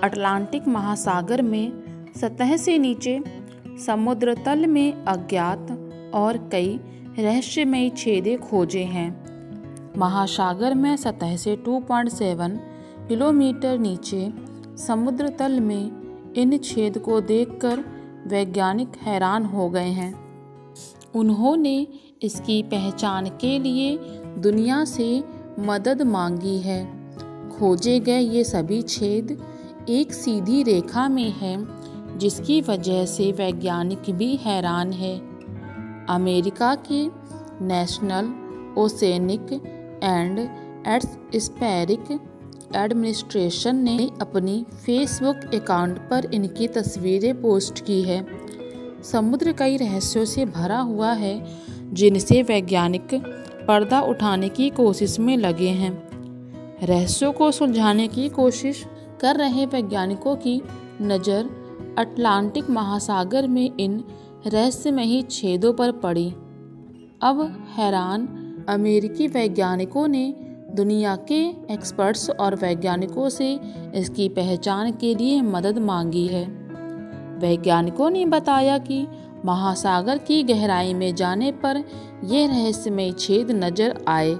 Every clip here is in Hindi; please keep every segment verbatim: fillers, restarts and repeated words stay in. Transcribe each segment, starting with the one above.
अटलांटिक महासागर में सतह से नीचे समुद्र तल में अज्ञात और कई रहस्यमयी छेद खोजे हैं। महासागर में सतह से दो पॉइंट सात किलोमीटर नीचे समुद्र तल में इन छेद को देखकर वैज्ञानिक हैरान हो गए हैं। उन्होंने इसकी पहचान के लिए दुनिया से मदद मांगी है। खोजे गए ये सभी छेद एक सीधी रेखा में हैं, जिसकी वजह से वैज्ञानिक भी हैरान है। अमेरिका के national oceanic and atmospheric administration ने अपनी फेसबुक अकाउंट पर इनकी तस्वीरें पोस्ट की है। समुद्र कई रहस्यों से भरा हुआ है, जिनसे वैज्ञानिक पर्दा उठाने की कोशिश में लगे हैं। रहस्यों को सुलझाने की कोशिश कर रहे वैज्ञानिकों की नज़र अटलांटिक महासागर में इन रहस्यमयी छेदों पर पड़ी। अब हैरान अमेरिकी वैज्ञानिकों ने दुनिया के एक्सपर्ट्स और वैज्ञानिकों से इसकी पहचान के लिए मदद मांगी है। वैज्ञानिकों ने बताया कि महासागर की गहराई में जाने पर यह रहस्यमय छेद नजर आए।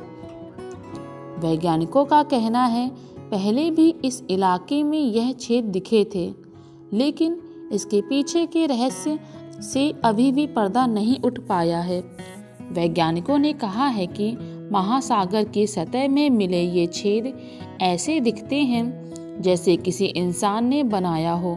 वैज्ञानिकों का कहना है, पहले भी इस इलाके में यह छेद दिखे थे, लेकिन इसके पीछे के रहस्य से अभी भी पर्दा नहीं उठ पाया है। वैज्ञानिकों ने कहा है कि महासागर की सतह में मिले ये छेद ऐसे दिखते हैं जैसे किसी इंसान ने बनाया हो।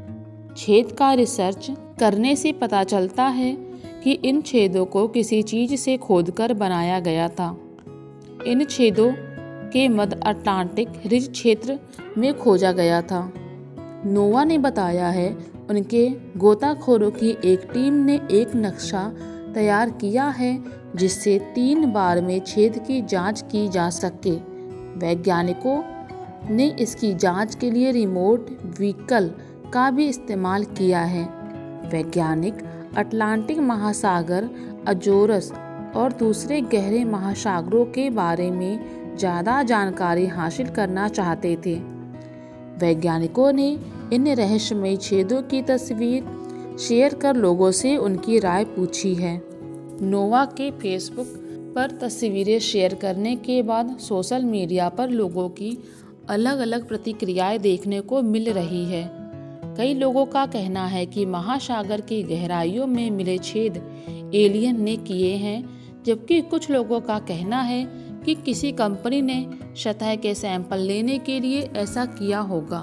छेद का रिसर्च करने से पता चलता है कि इन छेदों को किसी चीज से खोदकर बनाया गया था। इन छेदों के मध्य अटलांटिक रिज क्षेत्र में खोजा गया था। नोवा ने बताया है, उनके गोताखोरों की एक टीम ने एक नक्शा तैयार किया है जिससे तीन बार में छेद की जांच की जा सके। वैज्ञानिकों ने इसकी जांच के लिए रिमोट व्हीकल का भी इस्तेमाल किया है। वैज्ञानिक अटलांटिक महासागर, अजोरस और दूसरे गहरे महासागरों के बारे में ज़्यादा जानकारी हासिल करना चाहते थे। वैज्ञानिकों ने इन रहस्यमयी छेदों की तस्वीर शेयर कर लोगों से उनकी राय पूछी है। नोवा के फेसबुक पर तस्वीरें शेयर करने के बाद सोशल मीडिया पर लोगों की अलग अलग प्रतिक्रियाएं देखने को मिल रही है। कई लोगों का कहना है कि महासागर की गहराइयों में मिले छेद एलियन ने किए हैं, जबकि कुछ लोगों का कहना है कि किसी कंपनी ने सतह के सैंपल लेने के लिए ऐसा किया होगा।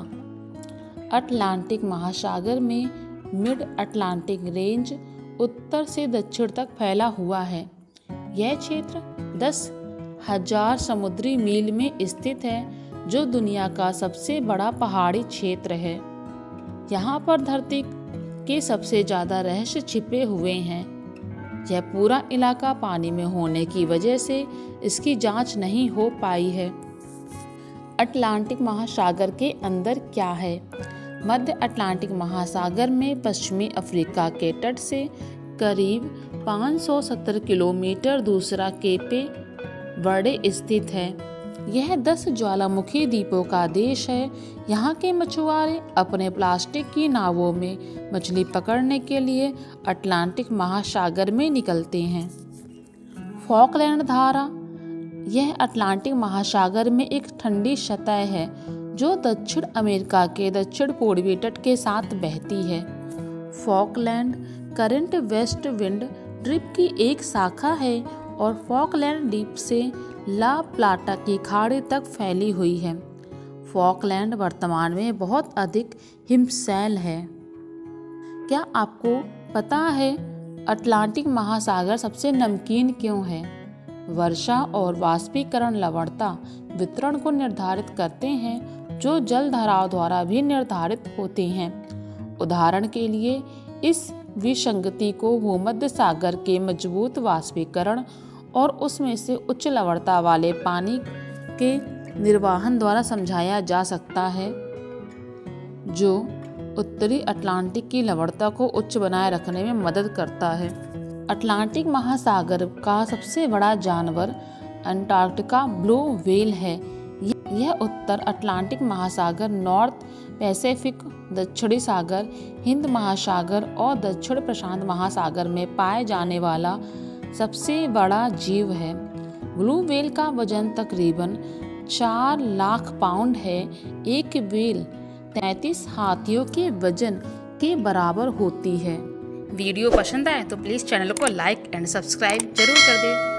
अटलांटिक महासागर में मिड अटलांटिक रेंज उत्तर से दक्षिण तक फैला हुआ है। यह क्षेत्र दस हजार समुद्री मील में स्थित है, जो दुनिया का सबसे बड़ा पहाड़ी क्षेत्र है। यहाँ पर धरती के सबसे ज्यादा रहस्य छिपे हुए हैं। यह पूरा इलाका पानी में होने की वजह से इसकी जांच नहीं हो पाई है। अटलांटिक महासागर के अंदर क्या है? मध्य अटलांटिक महासागर में पश्चिमी अफ्रीका के तट से करीब पाँच सौ सत्तर किलोमीटर दूसरा केपे वर्डे स्थित है। यह दस ज्वालामुखी द्वीपों का देश है। यहाँ के मछुआरे अपने प्लास्टिक की नावों में मछली पकड़ने के लिए अटलांटिक महासागर में निकलते हैं। फॉकलैंड धारा, यह अटलांटिक महासागर में एक ठंडी सतह है जो दक्षिण अमेरिका के दक्षिण पूर्वी तट के साथ बहती है। Falkland current west wind drift की एक शाखा है और फॉकलैंड द्वीप से ला प्लाटा की खाड़ी तक फैली हुई है। फॉकलैंड वर्तमान में बहुत अधिक हिमशैल है। क्या आपको पता है अटलांटिक महासागर सबसे नमकीन क्यों है? वर्षा और वाष्पीकरण लवणता वितरण को निर्धारित करते हैं, जो जल धाराओं द्वारा भी निर्धारित होते हैं। उदाहरण के लिए, इस विसंगति को भूमध्य सागर के मजबूत वाष्पीकरण और उसमें से उच्च लवणता वाले पानी के निर्वहन द्वारा समझाया जा सकता है, जो उत्तरी अटलांटिक की लवणता को उच्च बनाए रखने में मदद करता है। अटलांटिक महासागर का सबसे बड़ा जानवर अंटार्कटिका ब्लू व्हेल है। यह उत्तर अटलांटिक महासागर, नॉर्थ पैसिफिक, दक्षिणी सागर, हिंद महासागर और दक्षिण प्रशांत महासागर में पाए जाने वाला सबसे बड़ा जीव है। ब्लू व्हेल का वजन तकरीबन चार लाख पाउंड है। एक व्हेल तैंतीस हाथियों के वजन के बराबर होती है। वीडियो पसंद आए तो प्लीज़ चैनल को लाइक एंड सब्सक्राइब जरूर कर दें।